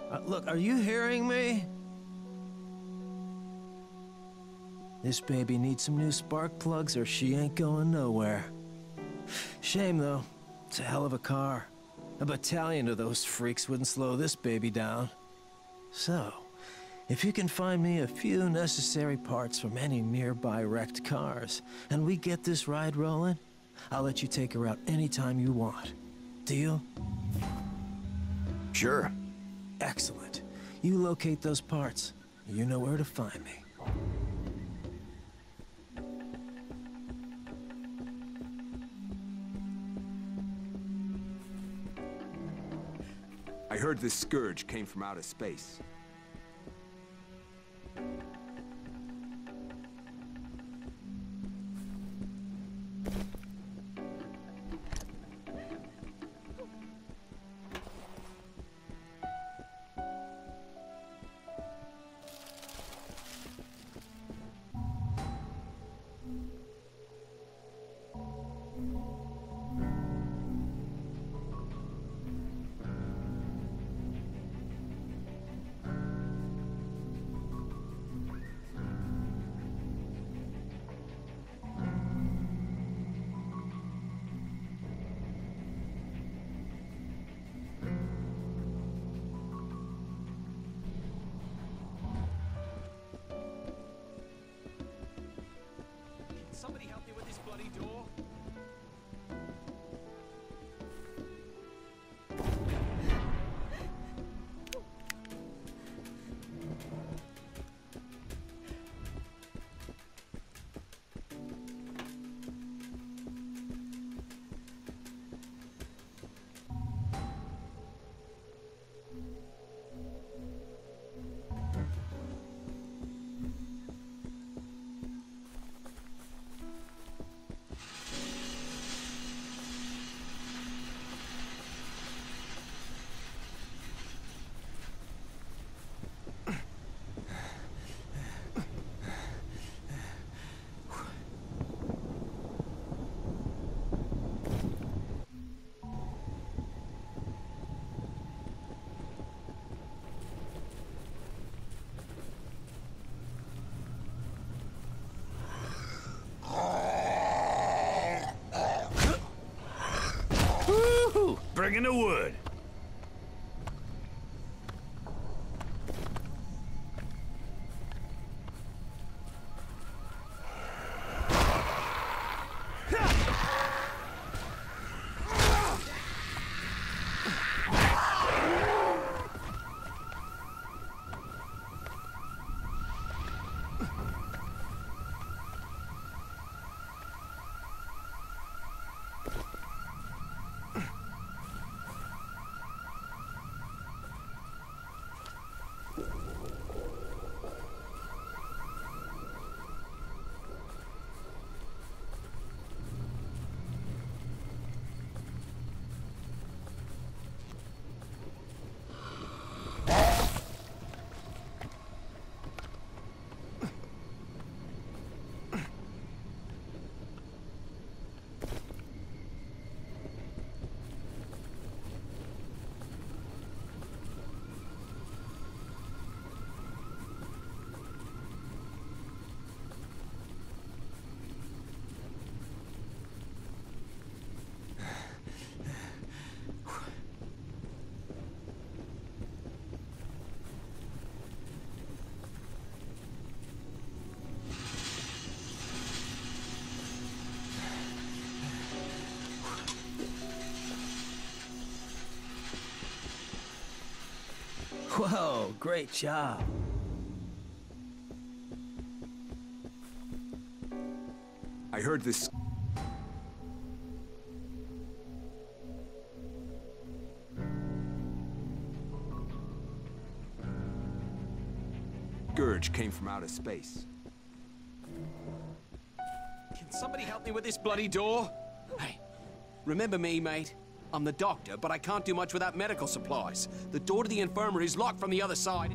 Look, are you hearing me? This baby needs some new spark plugs or she ain't going nowhere. Shame, though. It's a hell of a car. A battalion of those freaks wouldn't slow this baby down. So, if you can find me a few necessary parts from any nearby wrecked cars, and we get this ride rolling, I'll let you take her out anytime you want. Deal? Sure. Excellent. You locate those parts. You know where to find me. I heard this scourge came from outer space. Somebody help me with this bloody door. Bringing the wood. Whoa, great job. I heard this scourge came from outer space. Can somebody help me with this bloody door? Hey, remember me, mate? I'm the doctor, but I can't do much without medical supplies. The door to the infirmary is locked from the other side.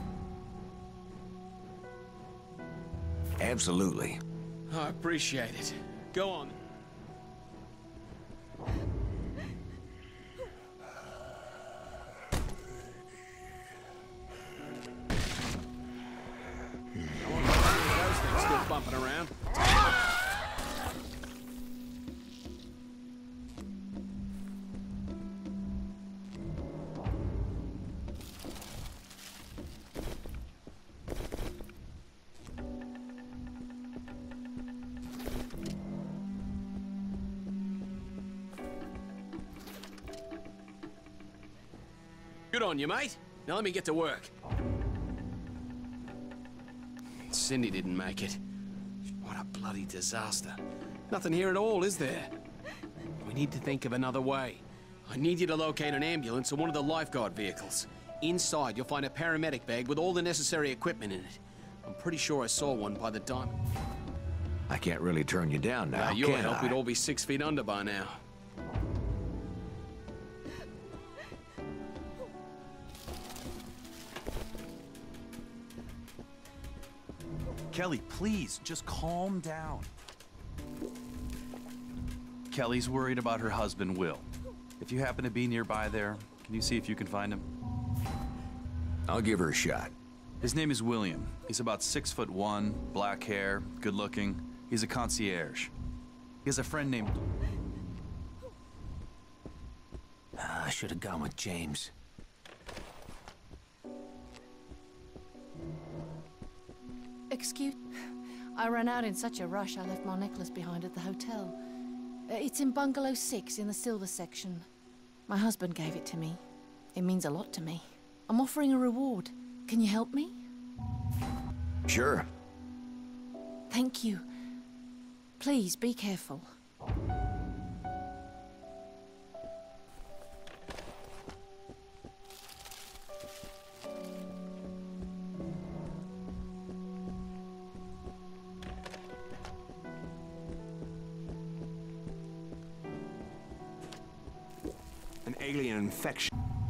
Absolutely. I appreciate it. Go on. bumping around. Good on you, mate. Now let me get to work. Cindy didn't make it. What a bloody disaster. Nothing here at all, is there? We need to think of another way. I need you to locate an ambulance or one of the lifeguard vehicles. Inside, you'll find a paramedic bag with all the necessary equipment in it. I'm pretty sure I saw one by the time. I can't really turn you down now, Your can help, I? we'd all be 6 feet under by now. Kelly, please, just calm down. Kelly's worried about her husband, Will. If you happen to be nearby there, can you see if you can find him? I'll give her a shot. His name is William. He's about 6'1", black hair, good looking. He's a concierge. He has a friend named... I should have gone with James. Excuse... I ran out in such a rush I left my necklace behind at the hotel. It's in Bungalow 6 in the silver section. My husband gave it to me. It means a lot to me. I'm offering a reward. Can you help me? Sure. Thank you. Please, be careful. An alien infection.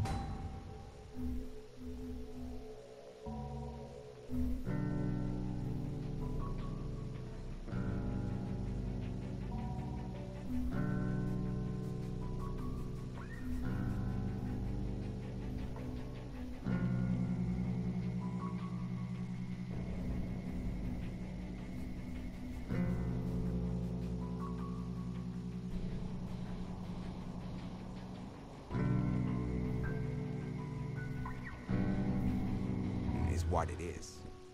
Is what it is.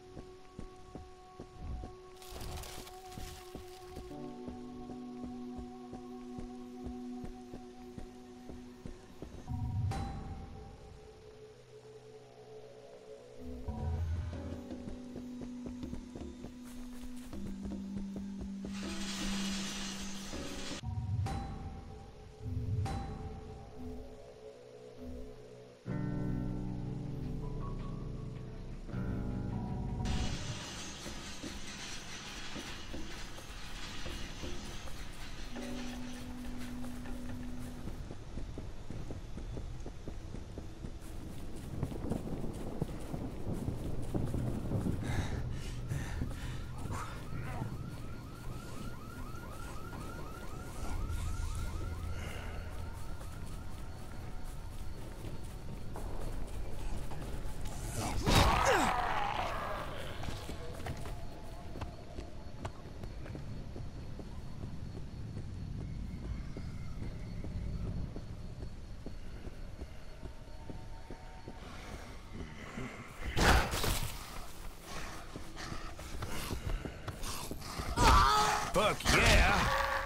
Fuck yeah!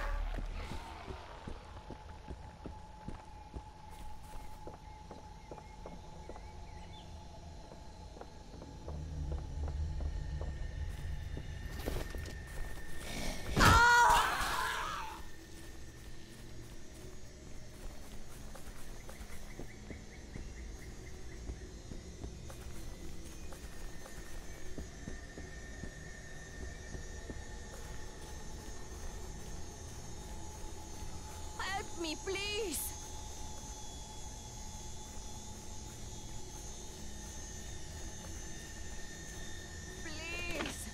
Help me, please! Please!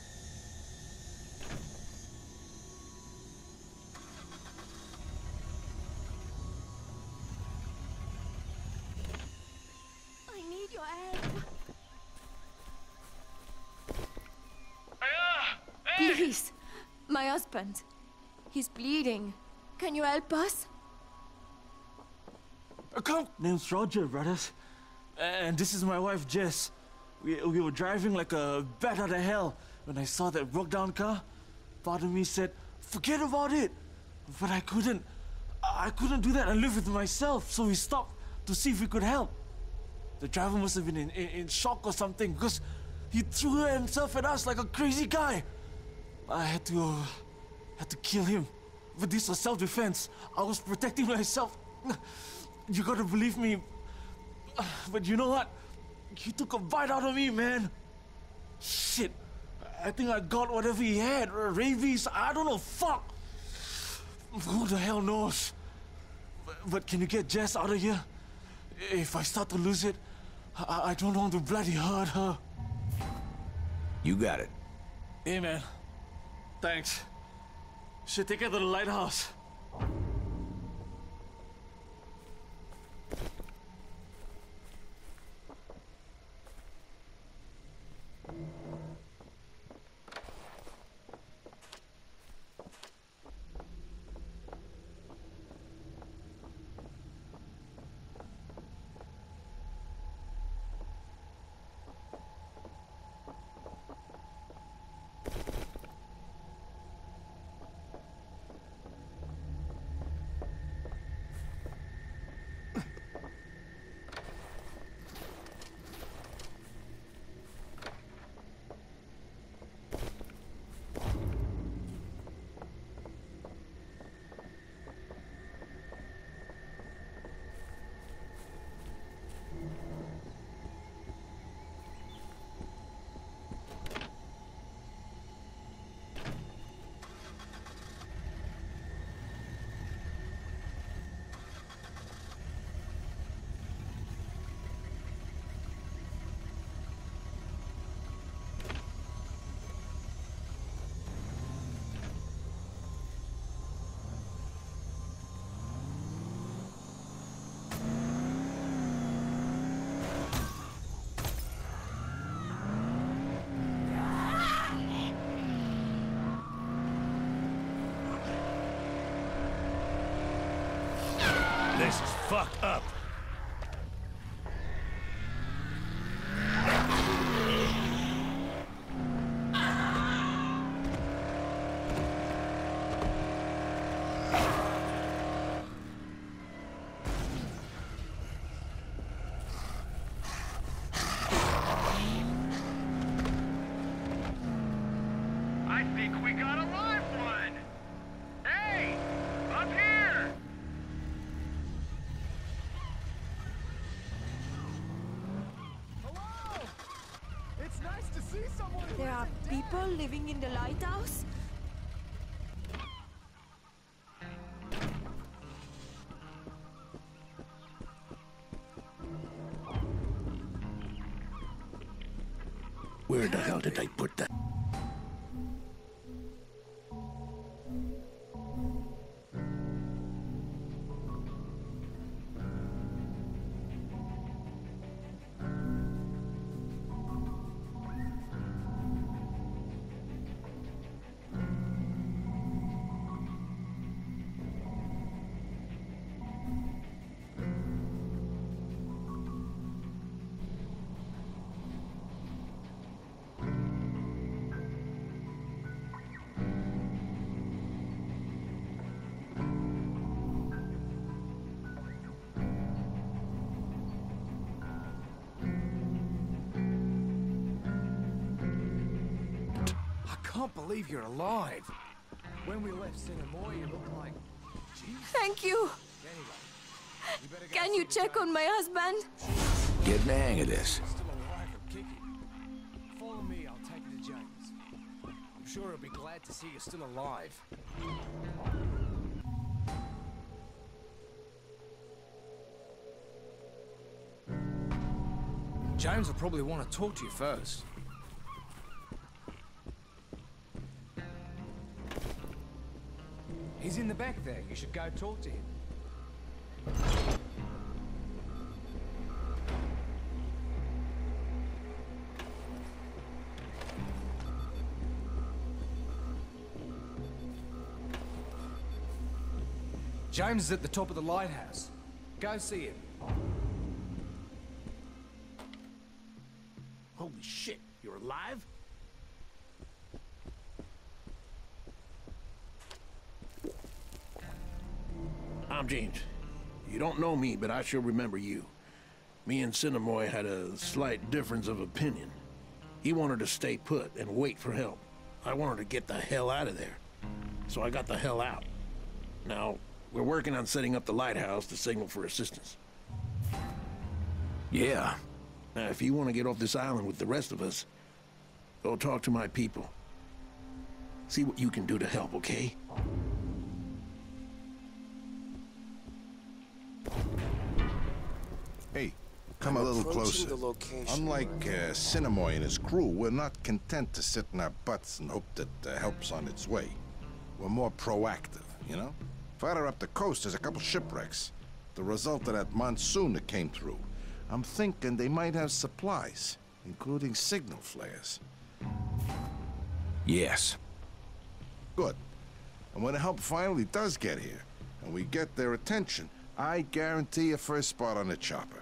I need your help. Please. My husband. He's bleeding. Can you help us? Name's Roger, brothers. And this is my wife, Jess. We were driving like a bat out of hell when I saw that broke down car. Part of me said, forget about it. But I couldn't do that and live with myself, so we stopped to see if we could help. The driver must have been in shock or something, because he threw himself at us like a crazy guy. I had to kill him. But this was self-defense. I was protecting myself. You gotta believe me. But you know what? He took a bite out of me, man. Shit. I think I got whatever he had. Rabies, I don't know, fuck. Who the hell knows? But can you get Jess out of here? If I start to lose it, I don't want to bloody hurt her. You got it. Hey, man. Thanks. Should take her to the lighthouse. This is fucked up. I think we got a live one! Hey! Up here! Hello! It's nice to see someone who There are isn't dead. people living in the lighthouse? Where the hell did they put that? I can't believe you're alive. When we left Cinnamore, you looked like... Jeez. Thank you. Anyway, you better go Can see you the check doctor. on my husband? Getting the hang of this. Still alive from kicking. Follow me, I'll take you to James. I'm sure he'll be glad to see you're still alive. James will probably want to talk to you first. He's in the back there. You should go talk to him. James is at the top of the lighthouse. Go see him. Holy shit, you're alive? I'm James. You don't know me, but I sure remember you. Me and Cinemoy had a slight difference of opinion. He wanted to stay put and wait for help. I wanted to get the hell out of there. So I got the hell out. Now, we're working on setting up the lighthouse to signal for assistance. Yeah. Now, if you want to get off this island with the rest of us, go talk to my people. See what you can do to help, okay? Hey, come a little closer. Unlike Cinemoy and his crew, we're not content to sit in our butts and hope that help's on its way. We're more proactive, you know? Farther up the coast, there's a couple shipwrecks. The result of that monsoon that came through. I'm thinking they might have supplies, including signal flares. Yes. Good. And when the help finally does get here, and we get their attention, I guarantee a first spot on the chopper.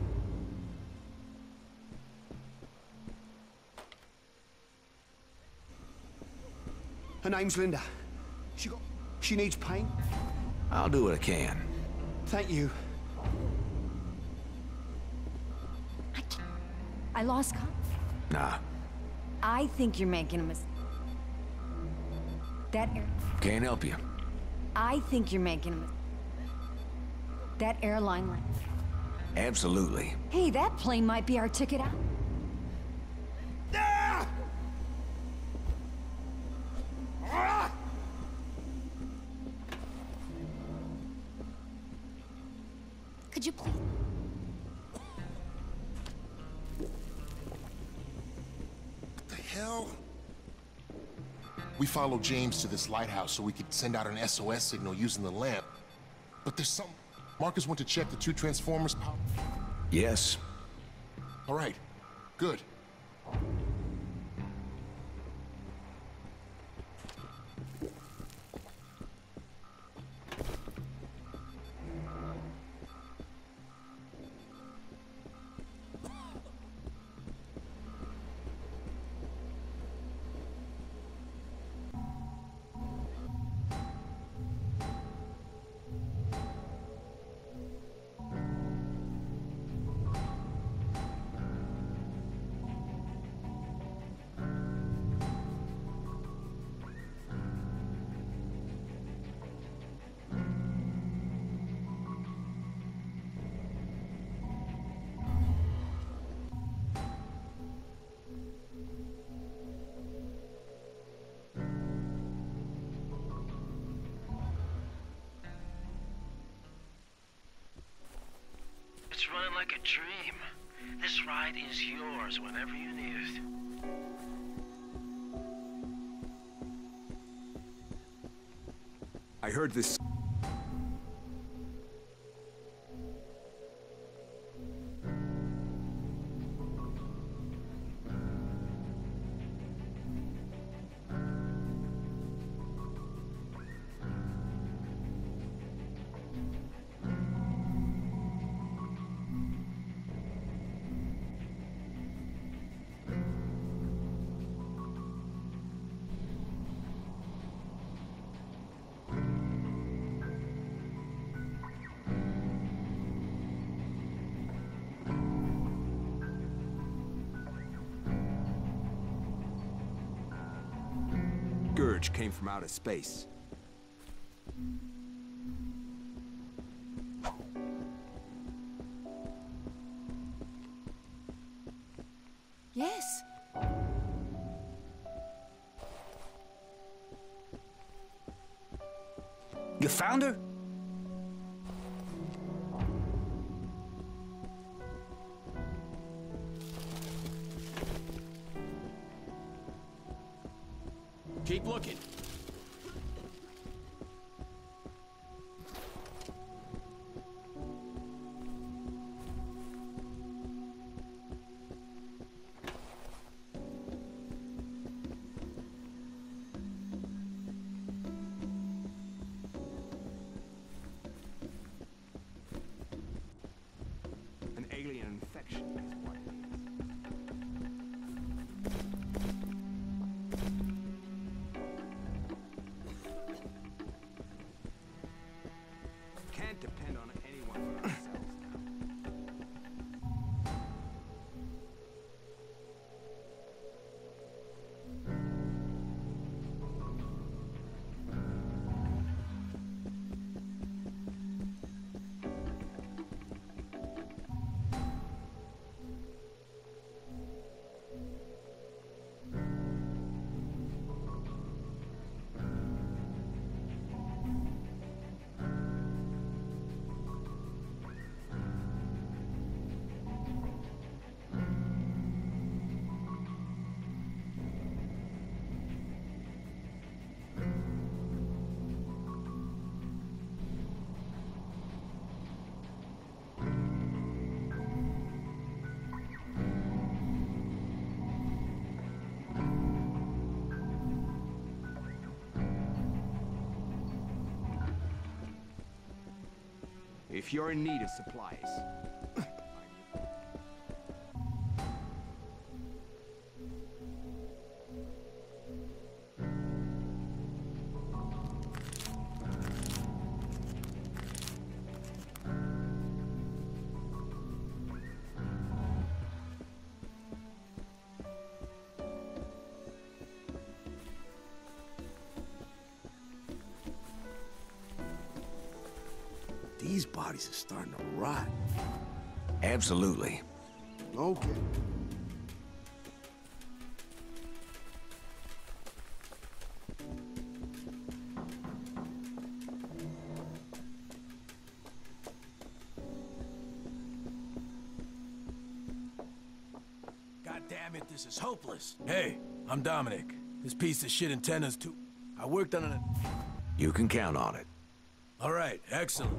Her name's Linda. She needs paint. I'll do what I can. Thank you. I lost contact. Nah, I think you're making a mistake. can't help you. I think you're making a mistake. That airline line. Absolutely. Hey, that plane might be our ticket out. Could you please? What the hell? We followed James to this lighthouse so we could send out an SOS signal using the lamp. But there's some... Marcus went to check the 2 transformers power. Yes. All right. Good. It's running like a dream. This ride is yours whenever you need it. I heard this. Scourge came from outer space. Yes. You found her? Keep looking. if you're in need of supplies. These bodies are starting to rot. Absolutely. Okay. God damn it, this is hopeless. Hey, I'm Dominic. This piece of shit antenna's too... I worked on it. You can count on it. All right, excellent.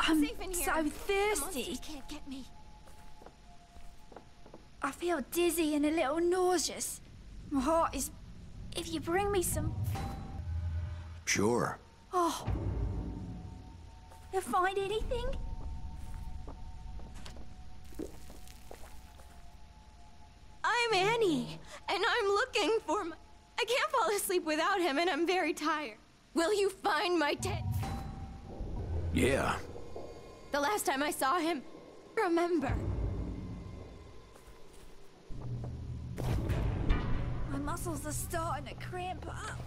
I'm safe in here. so The thirsty. monsters can't get me. I feel dizzy and a little nauseous. My heart is... If you bring me some... Sure. Oh. You find anything? I'm Annie, and I'm looking for my... I can't fall asleep without him, and I'm very tired. Will you find my Ted? Yeah. The last time I saw him, remember. My muscles are starting to cramp up.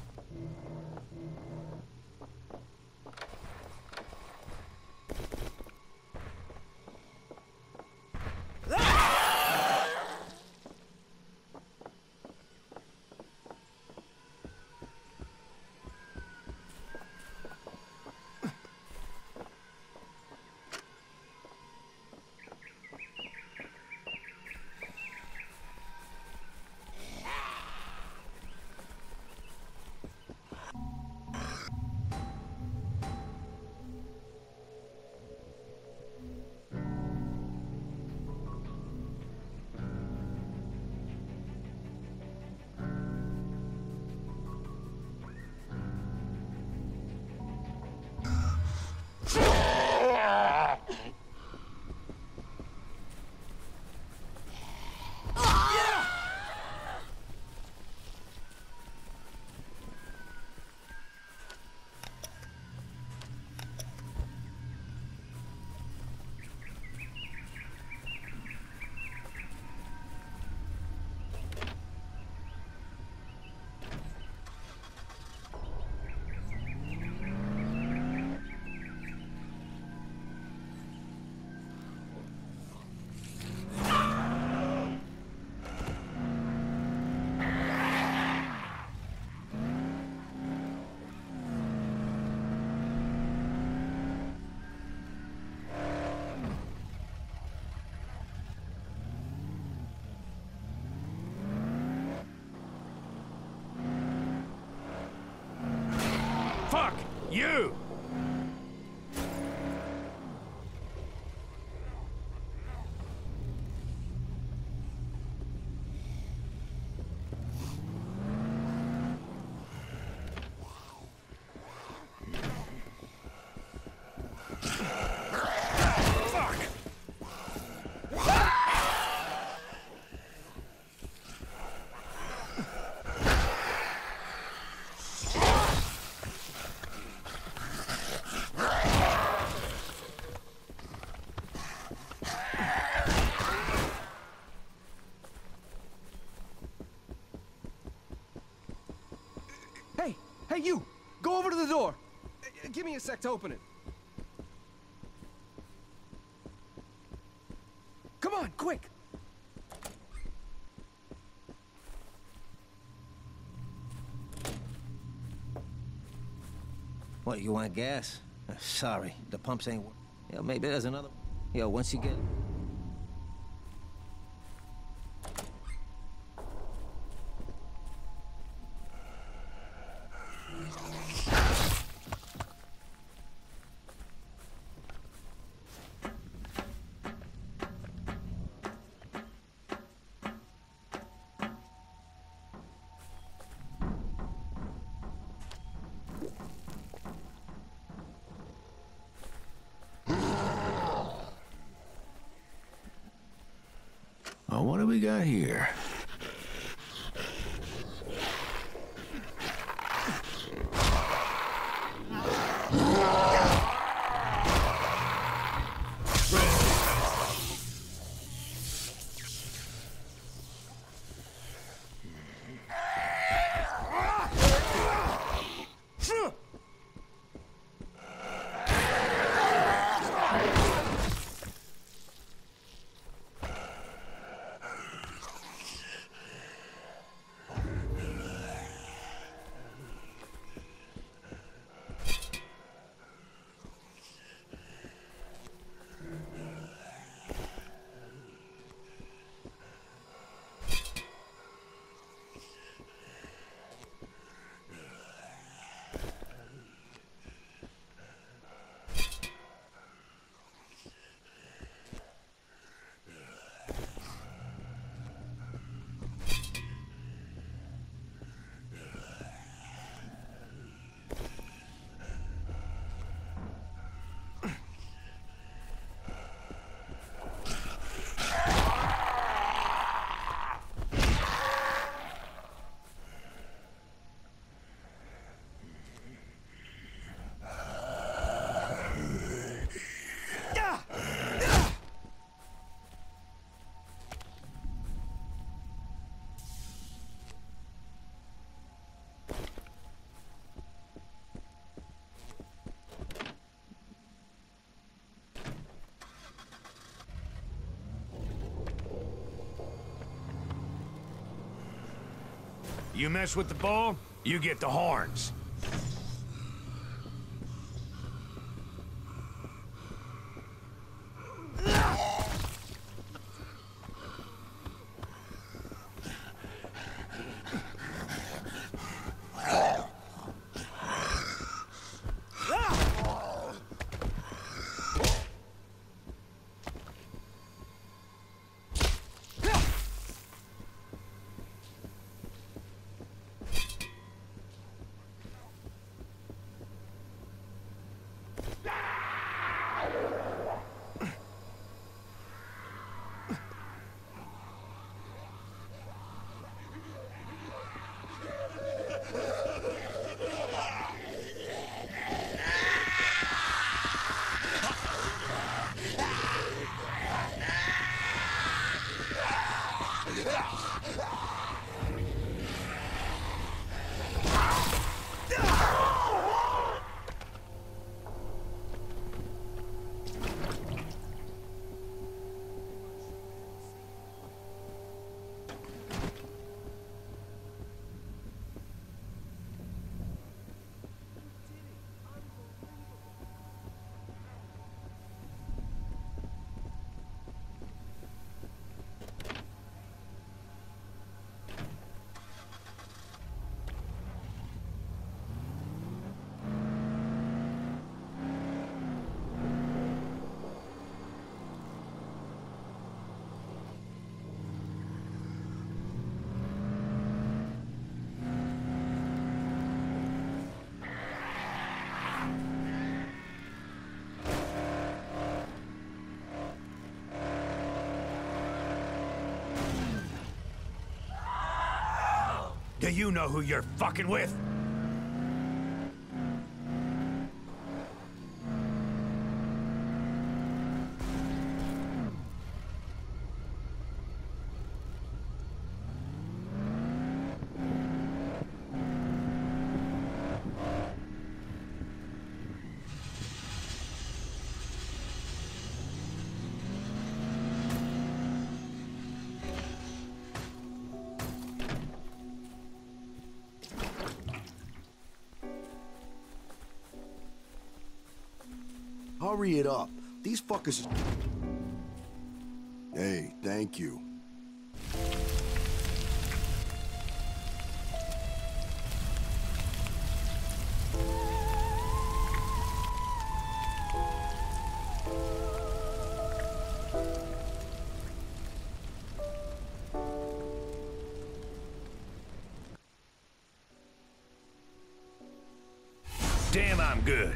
Fuck you! Hey, you! Go over to the door! Give me a sec to open it. Come on, quick! What, you want gas? Sorry, the pumps ain't... Yo, maybe there's another... Yo, once you get... Oh, what do we got here? You mess with the bull, you get the horns. Do you know who you're fucking with? Hurry it up. These fuckers... Hey, thank you. Damn, I'm good.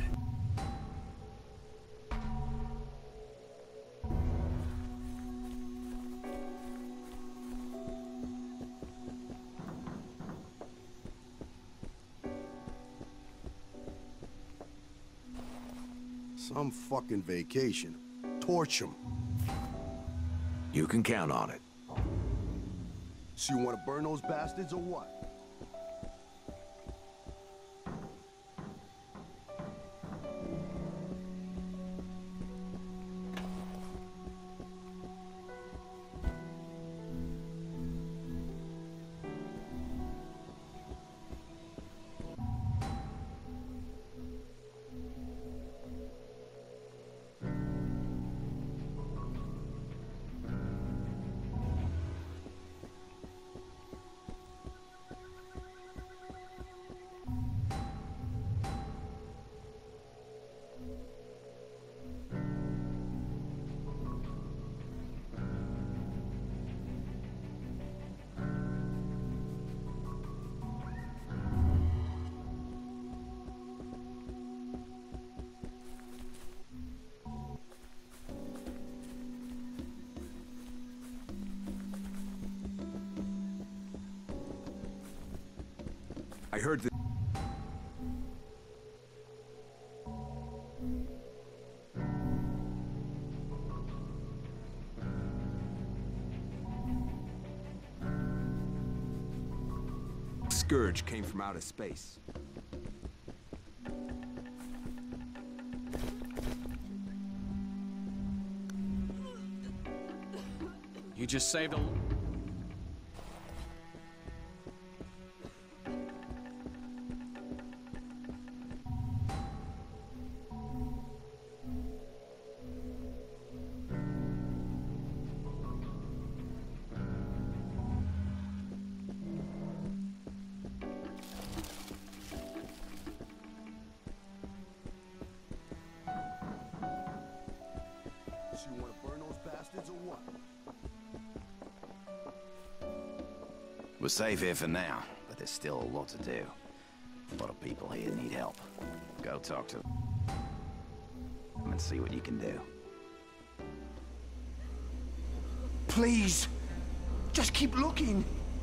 Some fucking vacation. Torch him. You can count on it. So you want to burn those bastards or what? I heard that. Scourge came from outer space. You just saved a... We're safe here for now, but there's still a lot to do. A lot of people here need help. Go talk to them and see what you can do. Please, just keep looking.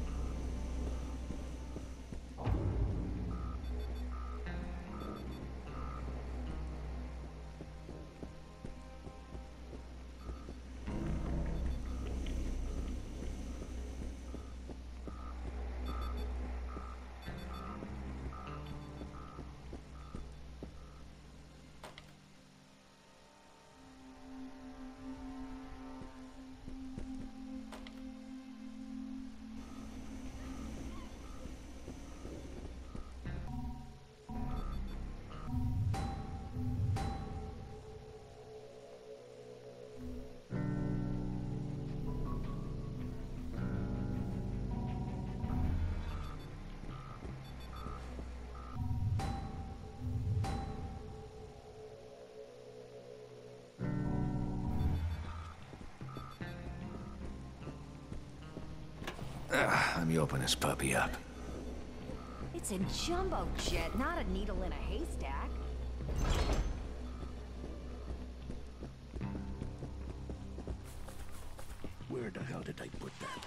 Let me open this puppy up. It's a jumbo jet, not a needle in a haystack. Where the hell did I put that?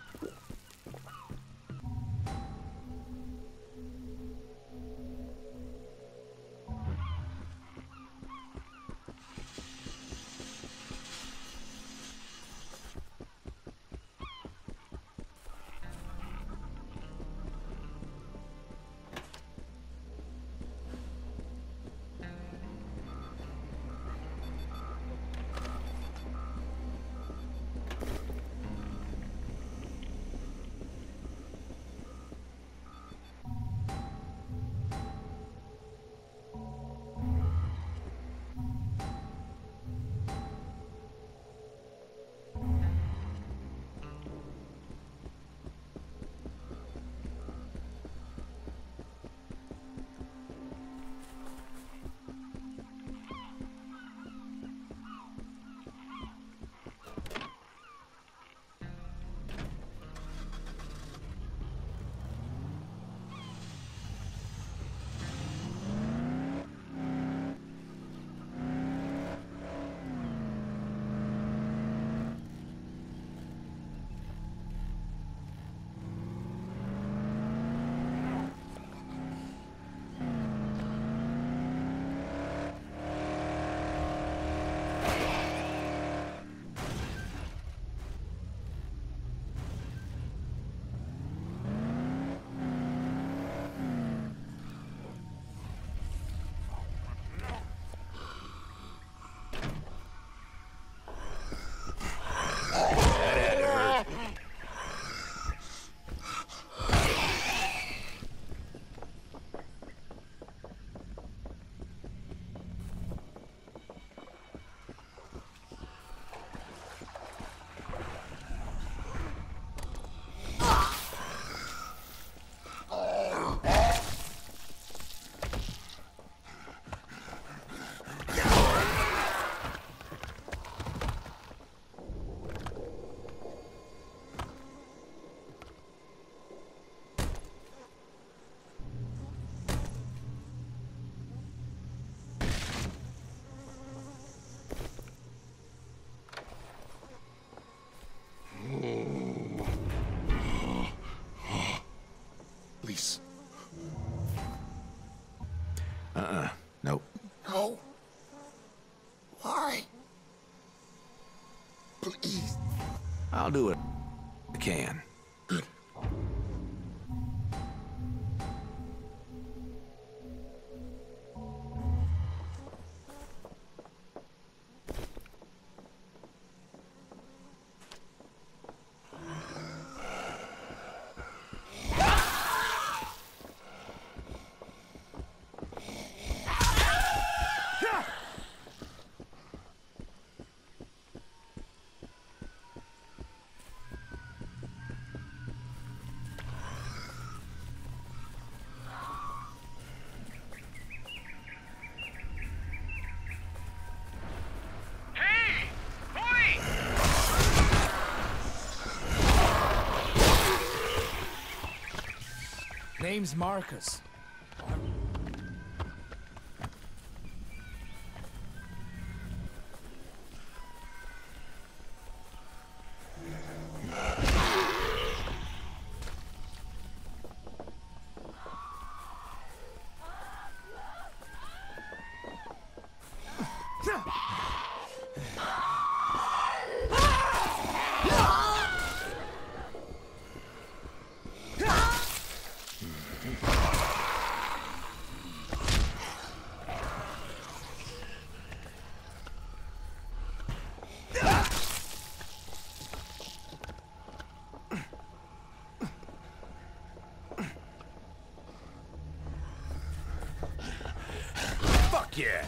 Please. Nope. No. Why? Please. I'll do it. I can. Good. Name's Marcus. Fuck yeah!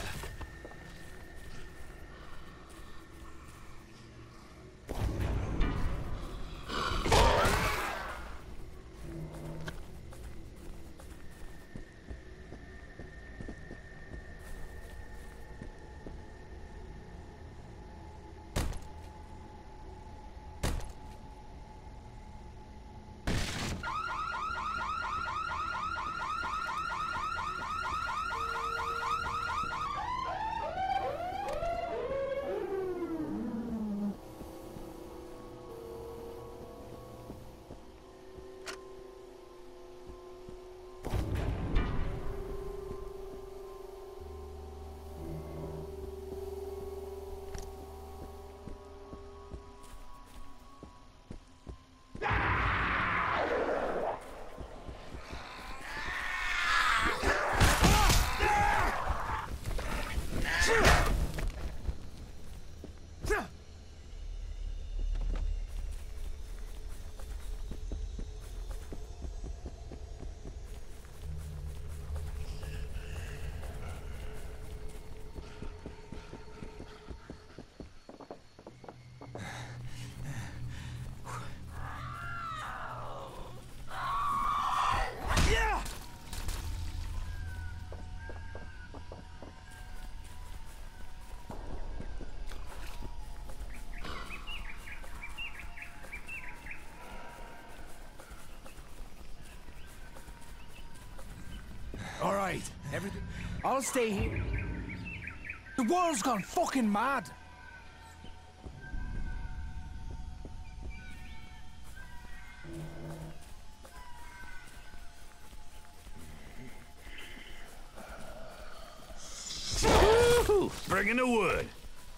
All right, everything. I'll stay here. The world's gone fucking mad. Woo! Bringing the wood.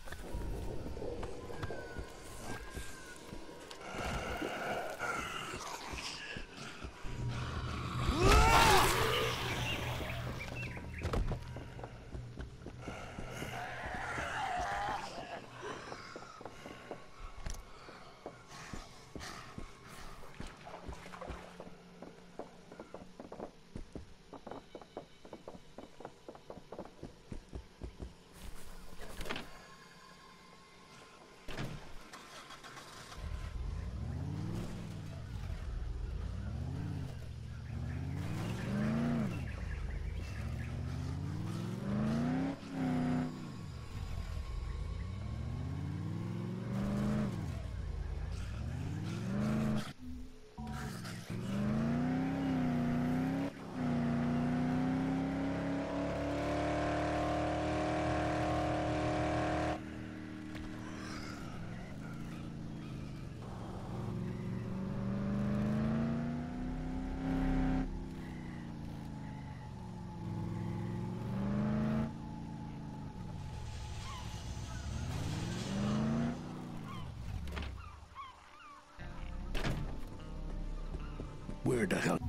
Where the hell?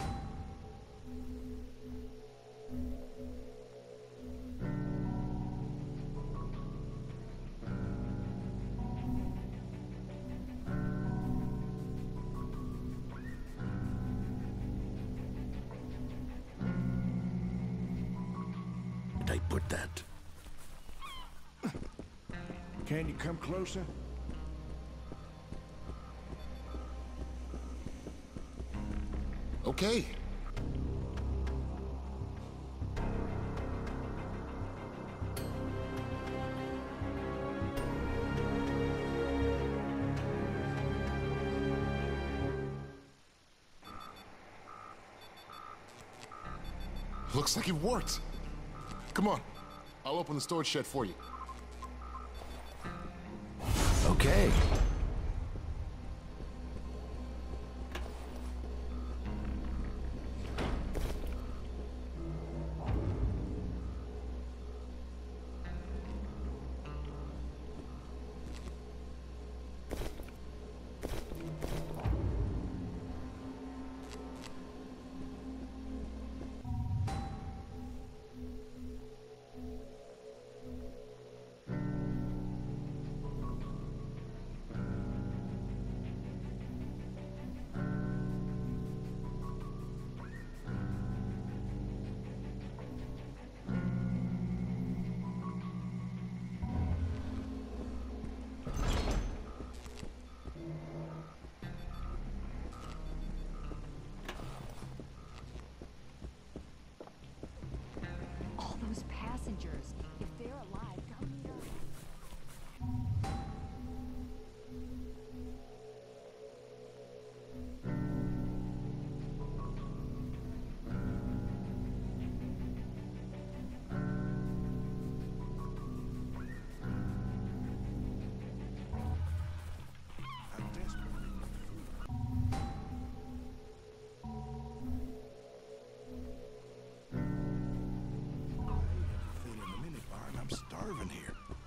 Did I put that? Can you come closer? Okay. Looks like it worked. Come on, I'll open the storage shed for you. Okay. Those passengers, if they're alive, come meet us. I'm starving here.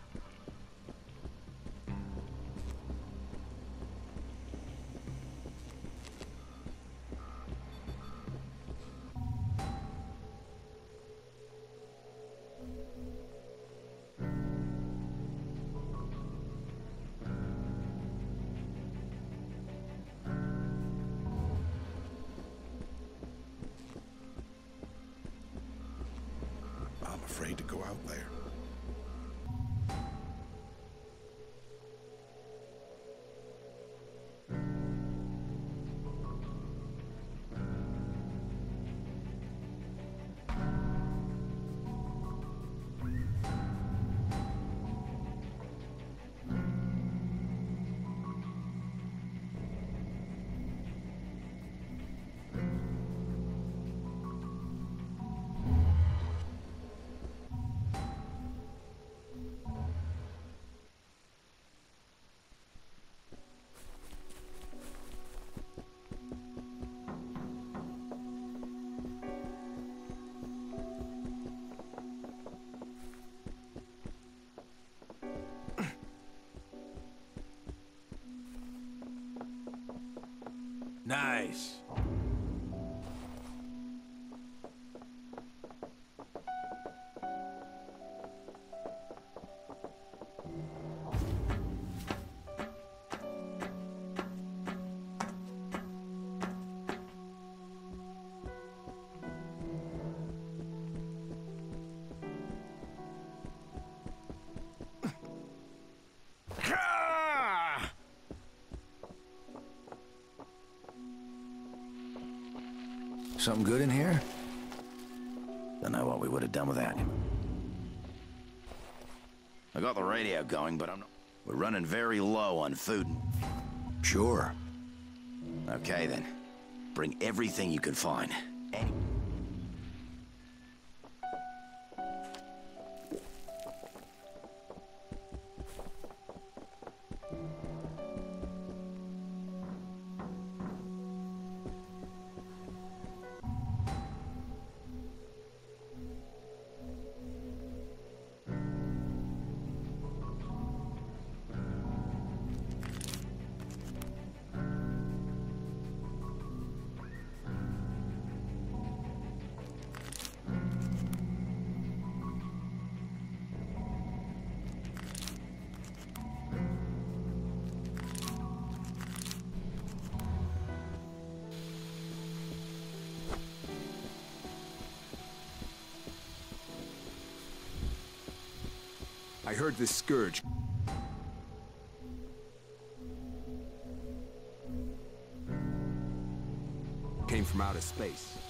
I'm afraid to go out there. Nice. Something good in here? Don't know what we would have done without him. I got the radio going, but we're running very low on food. Sure. Okay then. Bring everything you can find. I heard this scourge came from outer space.